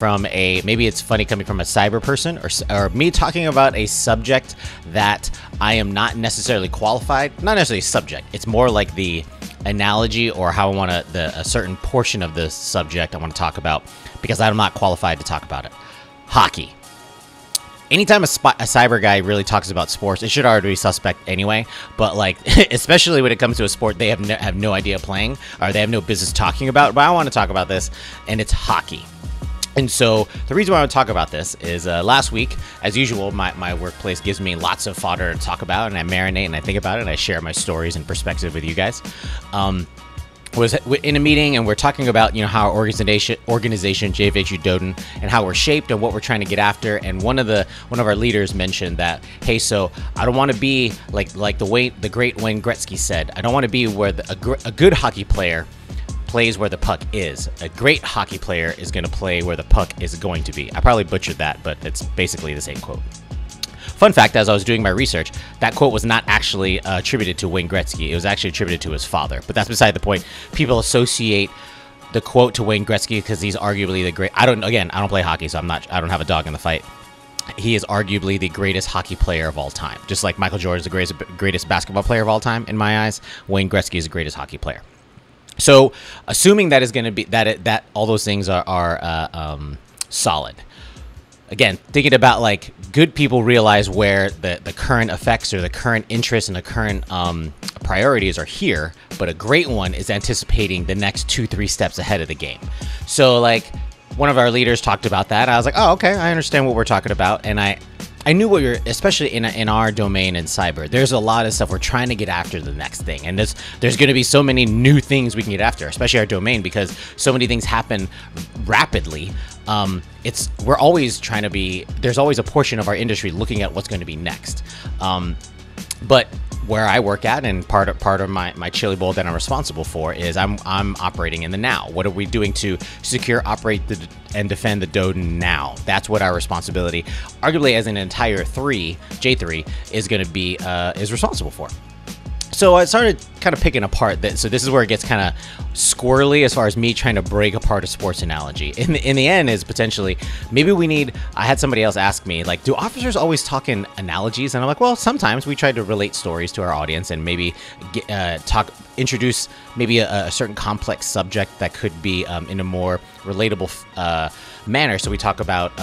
from maybe it's funny coming from a cyber person, or me talking about a subject that I am not necessarily qualified, not necessarily subject. It's more like the analogy or how I want a certain portion of the subject I want to talk about, because I'm not qualified to talk about it. Hockey. Anytime a cyber guy really talks about sports, it should already be suspect anyway. But like, especially when it comes to a sport they have no idea playing, or they have no business talking about. But I want to talk about this, and it's hockey. And so the reason why I want to talk about this is last week, as usual, my workplace gives me lots of fodder to talk about, and I marinate and I think about it, and I share my stories and perspective with you guys. Was in a meeting, and we're talking about, you know, how our organization JFHU Doden, and how we're shaped and what we're trying to get after. And one of our leaders mentioned that, hey, so I don't want to be like the great Wayne Gretzky said, I don't want to be where a good hockey player plays where the puck is. A great hockey player is going to play where the puck is going to be. I probably butchered that, but it's basically the same quote. Fun fact, as I was doing my research, that quote was not actually attributed to Wayne Gretzky. It was actually attributed to his father. But that's beside the point. People associate the quote to Wayne Gretzky because he's arguably the great. I don't play hockey, so I don't have a dog in the fight. He is arguably the greatest hockey player of all time. Just like Michael Jordan is the greatest basketball player of all time, in my eyes, Wayne Gretzky is the greatest hockey player. So, assuming that is going to be that all those things are solid. Again, thinking about like good people realize where the current effects or the current interests and the current priorities are here, but a great one is anticipating the next 2-3 steps ahead of the game. So like one of our leaders talked about that. I was like, oh, okay, I understand what we're talking about. And I knew what especially in our domain in cyber, there's a lot of stuff we're trying to get after the next thing. And there's going to be so many new things we can get after, especially our domain, because so many things happen rapidly. We're always trying to be, there's always a portion of our industry looking at what's going to be next. But where I work at, and part of my chili bowl that I'm responsible for, is I'm operating in the now. What are we doing to secure, operate, and defend the Doden now? That's what our responsibility, arguably as an entire J3, is going to be is responsible for. So I started kind of picking apart that. So this is where it gets kind of squirrely as far as me trying to break apart a sports analogy. In the end, is potentially maybe I had somebody else ask me, like, do officers always talk in analogies? And I'm like, well, sometimes we try to relate stories to our audience and maybe introduce maybe a certain complex subject that could be in a more relatable manner. So we talk about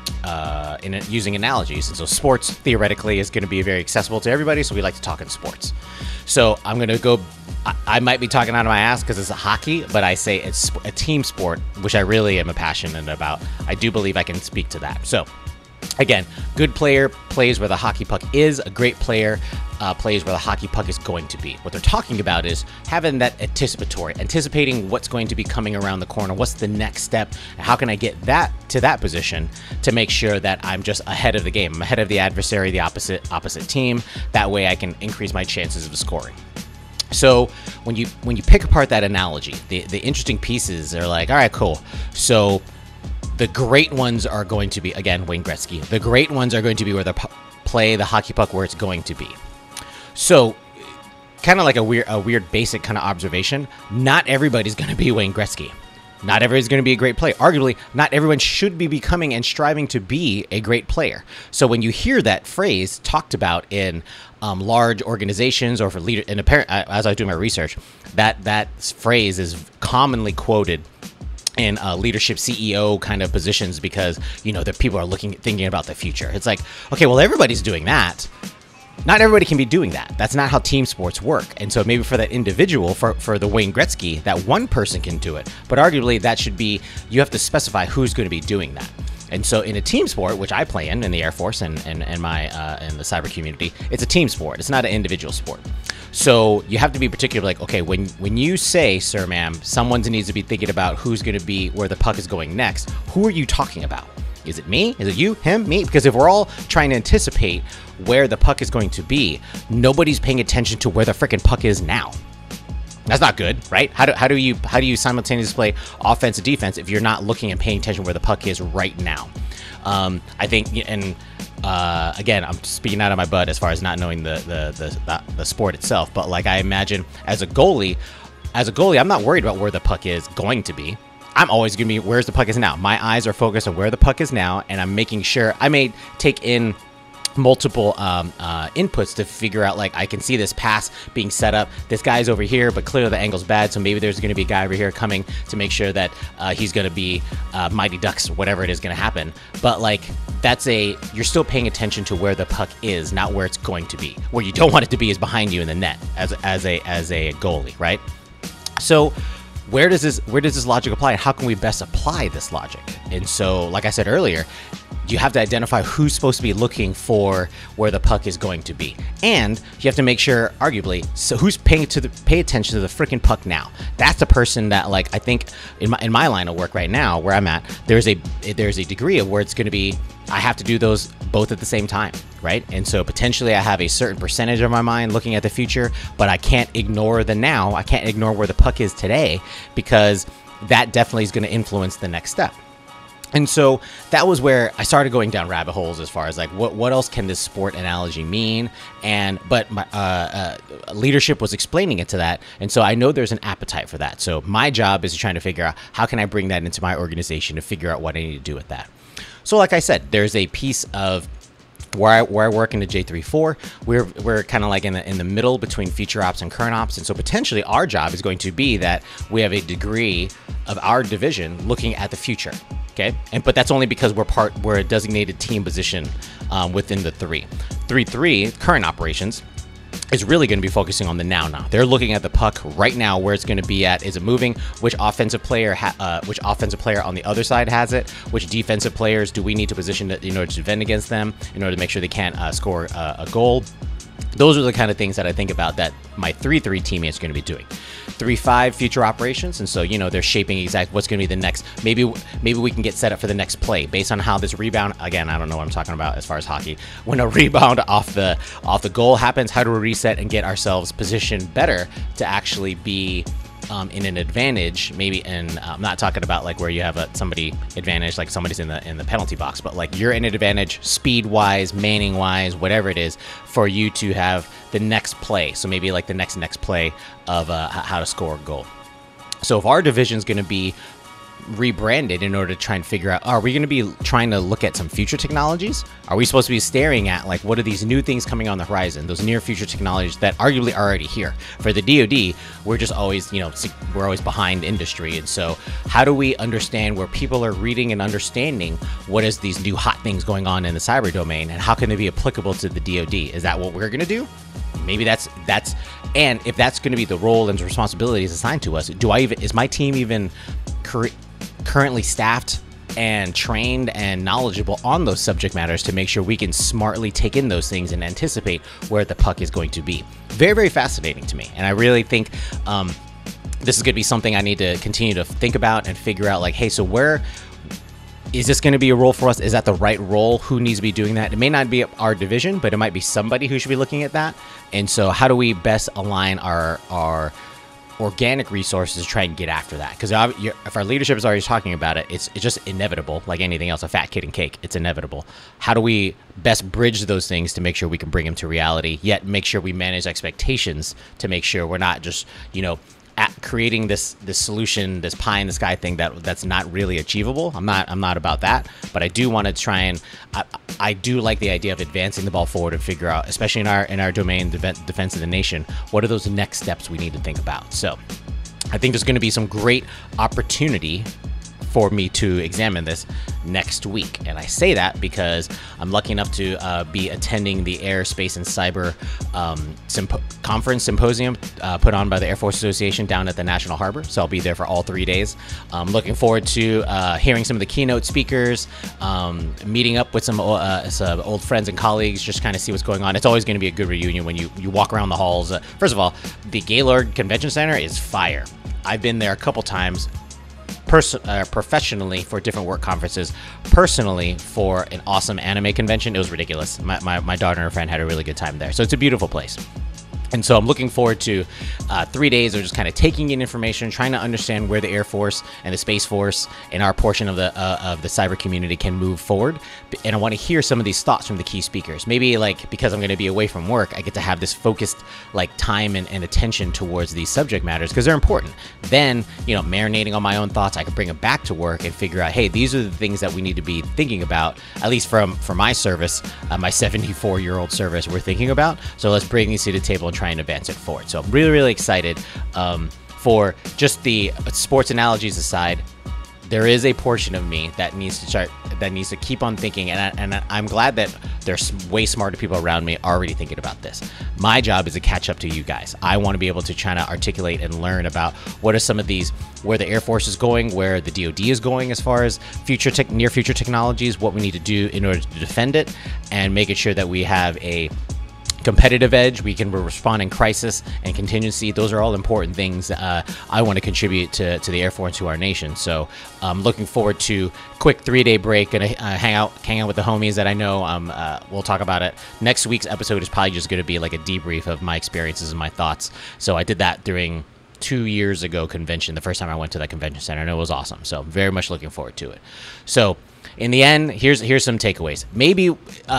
using analogies. And so sports theoretically is going to be very accessible to everybody. So we like to talk in sports. So I'm going to go, I might be talking out of my ass because it's a hockey, but I say it's a team sport, which I really am passionate about. I do believe I can speak to that. So again, good player plays where the hockey puck is. A great player plays where the hockey puck is going to be. What they're talking about is having that anticipating what's going to be coming around the corner. What's the next step? How can I get to that position to make sure that I'm just ahead of the game? I'm ahead of the adversary, the opposite team. That way I can increase my chances of scoring. So when you pick apart that analogy, the interesting pieces are like, all right, cool. So the great ones are going to be, again, Wayne Gretzky. The great ones are going to be where they play the hockey puck where it's going to be. So, kind of like a weird basic kind of observation. Not everybody's going to be Wayne Gretzky. Not everybody's going to be a great player. Arguably, not everyone should be becoming and striving to be a great player. So when you hear that phrase talked about in large organizations or for leader, and as I was doing my research, that phrase is commonly quoted in leadership CEO kind of positions because, you know, the people are thinking about the future. It's like, okay, well, everybody's doing that. Not everybody can be doing that. That's not how team sports work. And so maybe for that individual, for the Wayne Gretzky, that one person can do it. But arguably that should be, you have to specify who's going to be doing that. And so in a team sport, which I play in the Air Force and in the cyber community, it's a team sport. It's not an individual sport. So you have to be particular, like, okay, when you say, sir, ma'am, someone needs to be thinking about who's going to be where the puck is going next, who are you talking about? Is it me? Is it you? Him? Me? Because if we're all trying to anticipate where the puck is going to be, nobody's paying attention to where the freaking puck is now. That's not good, right? How do you simultaneously play offense and defense if you're not looking and paying attention where the puck is right now? I think, and again, I'm speaking out of my butt as far as not knowing the sport itself, but like I imagine as a goalie, I'm not worried about where the puck is going to be. I'm always going to be where's the puck is now. My eyes are focused on where the puck is now, and I'm making sure I may take in multiple inputs to figure out, like, I can see this pass being set up. This guy's over here, but clearly the angle's bad, so maybe there's going to be a guy over here coming to make sure that he's going to be Mighty Ducks, whatever it is going to happen. But like, you're still paying attention to where the puck is, not where it's going to be. Where you don't want it to be is behind you in the net as a goalie, right? So where does this logic apply, and how can we best apply this logic? And so, like I said earlier, you have to identify who's supposed to be looking for where the puck is going to be, and you have to make sure, arguably, so who's pay attention to the freaking puck now. That's the person that, like, I think in my line of work right now, where I'm at, there's a degree of where it's going to be I have to do those both at the same time, right? And so potentially I have a certain percentage of my mind looking at the future, but I can't ignore the now. I can't ignore where the puck is today, because that definitely is going to influence the next step. And so that was where I started going down rabbit holes as far as like what else can this sport analogy mean, but my leadership was explaining it to that, and so I know there's an appetite for that. So my job is trying to figure out how can I bring that into my organization to figure out what I need to do with that. So like I said, there's a piece of where I work in the J3-4, we're kind of like in the middle between future ops and current ops, and so potentially our job is going to be that we have a degree of our division looking at the future. Okay, but that's only because we're a designated team position within the 3-3 current operations is really going to be focusing on the now. They're looking at the puck right now, where it's going to be at. Is it moving? Which offensive player on the other side has it? Which defensive players do we need to position in order to defend against them, in order to make sure they can't score a goal? Those are the kind of things that I think about that my 3-3 teammates are going to be doing. 3-5 future operations, and so they're shaping exactly what's going to be the next. Maybe we can get set up for the next play based on how this rebound. Again, I don't know what I'm talking about as far as hockey. When a rebound off the goal happens, how do we reset and get ourselves positioned better to actually be in an advantage? Maybe I'm not talking about like where you have somebody advantage, like somebody's in the penalty box, but like you're in an advantage speed wise, manning wise, whatever it is, for you to have the next play. So maybe like the next play of how to score a goal. So if our division is going to be rebranded in order to try and figure out, are we going to be trying to look at some future technologies? Are we supposed to be staring at like what are these new things coming on the horizon, those near future technologies that arguably are already here? For the DoD, we're just always we're always behind industry, and so how do we understand where people are reading and understanding what is these new hot things going on in the cyber domain, and how can they be applicable to the DoD? Is that what we're going to do? Maybe that's and if that's going to be the role and responsibilities assigned to us, is my team even currently staffed and trained and knowledgeable on those subject matters to make sure we can smartly take in those things and anticipate where the puck is going to be? Very, very fascinating to me, and I really think this is going to be something I need to continue to think about and figure out, like, hey, so where is this going to be a role for us? Is that the right role? Who needs to be doing that? It may not be our division, but it might be somebody who should be looking at that. And so how do we best align our organic resources to try and get after that? Because if our leadership is already talking about it, it's just inevitable, like anything else, a fat kid and cake. It's inevitable. How do we best bridge those things to make sure we can bring them to reality, yet make sure we manage expectations to make sure we're not just, creating this solution, this pie in the sky thing that's not really achievable? I'm not about that, but I do want to try and I do like the idea of advancing the ball forward and figure out, especially in our domain, defense of the nation, what are those next steps we need to think about. So I think there's going to be some great opportunity for me to examine this next week. And I say that because I'm lucky enough to be attending the Aerospace and Cyber Symposium put on by the Air Force Association down at the National Harbor. So I'll be there for all 3 days. I'm looking forward to hearing some of the keynote speakers, meeting up with some old friends and colleagues, just kind of see what's going on. It's always going to be a good reunion when you walk around the halls. First of all, the Gaylord Convention Center is fire. I've been there a couple times. Professionally for different work conferences, personally for an awesome anime convention. It was ridiculous. My daughter and her friend had a really good time there. So it's a beautiful place. And so I'm looking forward to 3 days of just kind of taking in information, trying to understand where the Air Force and the Space Force and our portion of the cyber community can move forward. And I want to hear some of these thoughts from the key speakers. Maybe like because I'm going to be away from work, I get to have this focused like time and attention towards these subject matters because they're important. Then, marinating on my own thoughts, I can bring them back to work and figure out, hey, these are the things that we need to be thinking about, at least for my service, my 74-year-old service we're thinking about. So let's bring these to the table and try and advance it forward. So I'm really, really excited for just the sports analogies aside. There is a portion of me that needs to keep on thinking, and I'm glad that there's way smarter people around me already thinking about this. My job is to catch up to you guys. I want to be able to try to articulate and learn about what are some of these, where the Air Force is going, where the DoD is going as far as near future technologies, what we need to do in order to defend it, and making sure that we have a competitive edge, we can respond in crisis and contingency. Those are all important things I want to contribute to the Air Force, to our nation. So I'm looking forward to quick 3-day break and hang out with the homies that I know. We'll talk about it. Next week's episode is probably just going to be like a debrief of my experiences and my thoughts. So I did that during 2 years ago convention, the first time I went to that convention center, and it was awesome. So very much looking forward to it. So in the end, here's some takeaways. Maybe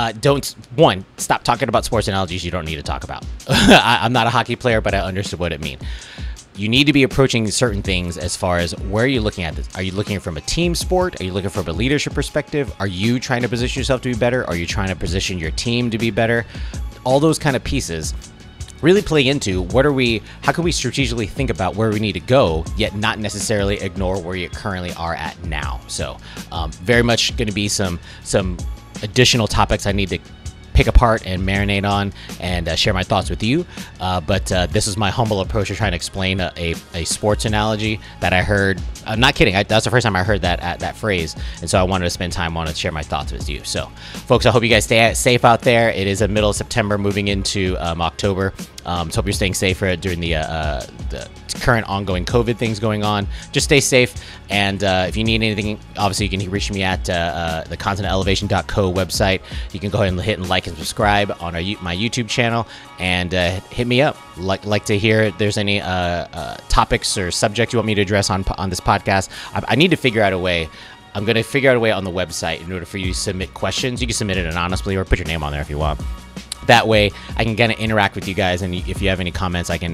stop talking about sports analogies you don't need to talk about. I'm not a hockey player, but I understood what it means. You need to be approaching certain things as far as where are you looking at this? Are you looking from a team sport? Are you looking from a leadership perspective? Are you trying to position yourself to be better? Are you trying to position your team to be better? All those kind of pieces really play into how can we strategically think about where we need to go, yet not necessarily ignore where you currently are at now. So very much going to be some additional topics I need to pick apart and marinate on and share my thoughts with you. But this is my humble approach to trying to explain a sports analogy that I heard. I'm not kidding. That's the first time I heard that phrase. And so I wanted to spend time on it to share my thoughts with you. So folks, I hope you guys stay safe out there. It is the middle of September moving into October. So hope you're staying safe during the current ongoing COVID things going on. Just stay safe. And if you need anything, obviously you can reach me at the continentelevation.co website. You can go ahead and hit and like and subscribe on my YouTube channel, and hit me up. Like to hear if there's any topics or subjects you want me to address on this podcast. I need to figure out a way. I'm going to figure out a way on the website in order for you to submit questions. You can submit it anonymously or put your name on there if you want. That way I can kind of interact with you guys, and if you have any comments, I can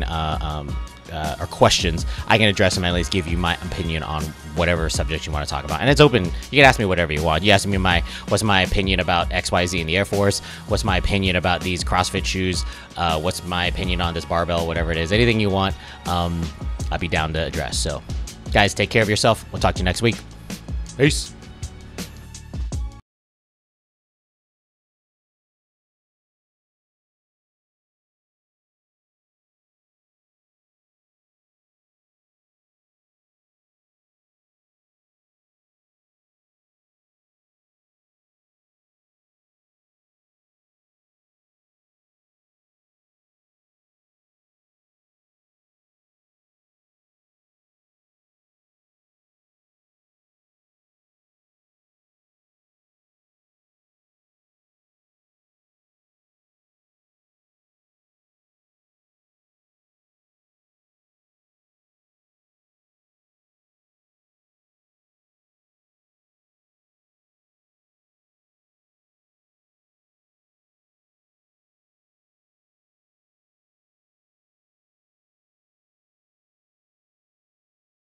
or questions, I can address them and at least give you my opinion on whatever subject you want to talk about. And it's open. You can ask me whatever you want. You ask me what's my opinion about XYZ in the Air Force? What's my opinion about these CrossFit shoes? What's my opinion on this barbell? Whatever it is, anything you want, I'll be down to address. So guys, take care of yourself. We'll talk to you next week. Peace.